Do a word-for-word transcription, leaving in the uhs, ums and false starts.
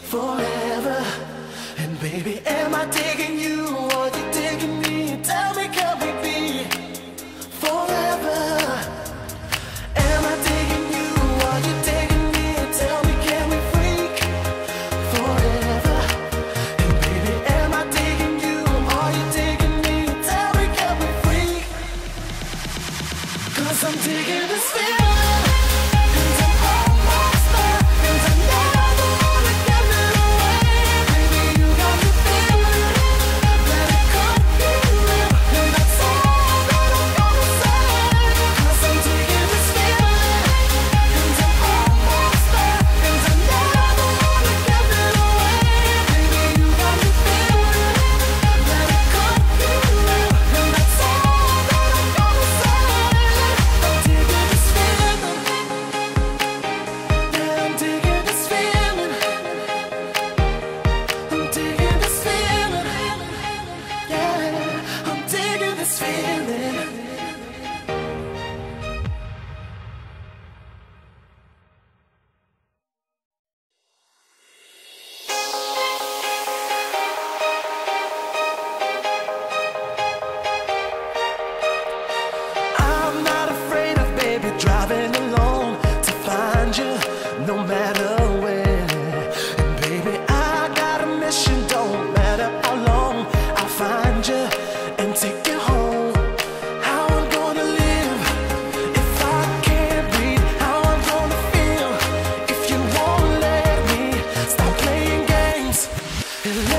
forever. And baby, am I digging you or you digging me? Tell me, can we be forever? Am I digging you or you digging me? Tell me, can we freak forever? And baby, am I digging you or you digging me? Tell me, can we freak? 'Cause I'm digging this feeling. Driving alone to find you, no matter where. And baby, I got a mission, don't matter how long. I'll find you and take you home. How I'm gonna live if I can't breathe? How I'm gonna feel if you won't let me stop playing games and let